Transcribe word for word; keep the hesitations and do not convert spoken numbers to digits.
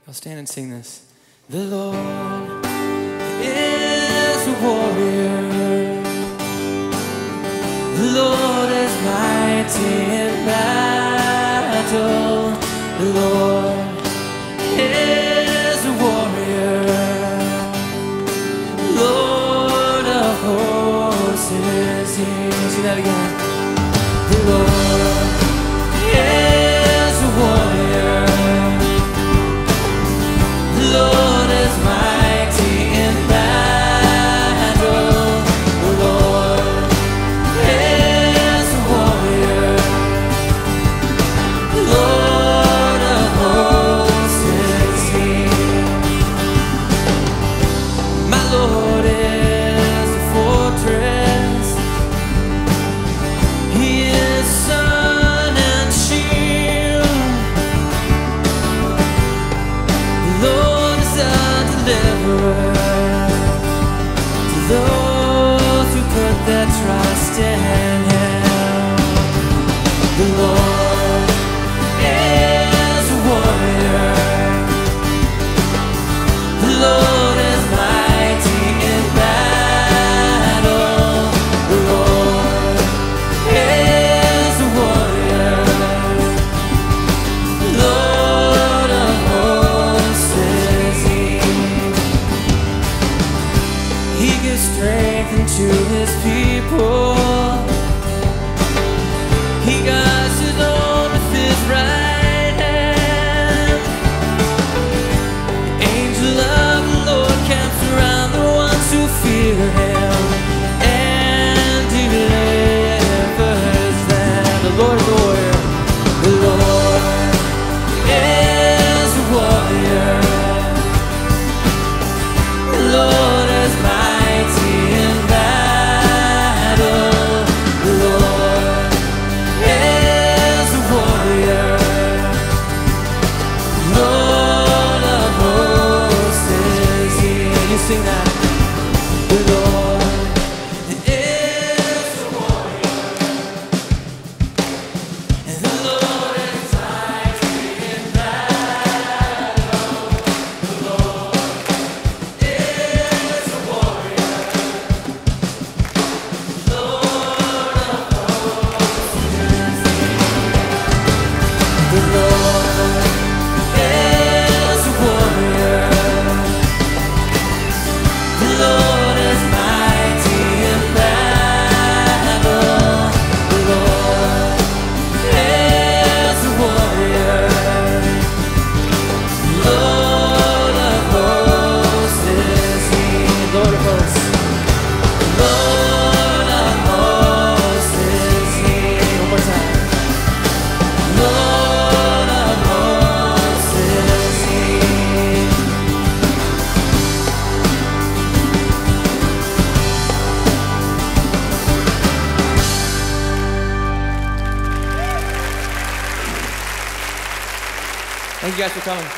I'll stand and sing this. The Lord is a warrior. The Lord is mighty in battle. The Lord is a warrior. Lord of hosts is He. Sing that again. The Lord is a warrior. The Lord is mighty in battle. The Lord is a warrior. The Lord of hosts is He. My Lord is a fortress. He is sun and shield. The Lord is a deliverer to those who put their trust in Him. The Lord is a warrior. The Lord is mighty in battle. The Lord is a warrior. The Lord of hosts is He. He gives strength unto His people. He guides His own with His right hand. The angel of the Lord camps around the ones who fear Him and delivers them. The Lord is a warrior. The Lord is a warrior. The Lord is mighty in battle. The Lord is a warrior. Lord of hosts is He. You sing that. The Lord is a warrior. And the Lord is mighty in battle. The Lord is a warrior. Lord of hosts is He. The Lord is a warrior. The Lord is mighty in battle. The Lord is a warrior. Lord of hosts is He. Lord of hosts. Lord of hosts is He. One more time. Lord of hosts is He. Thank you guys for coming.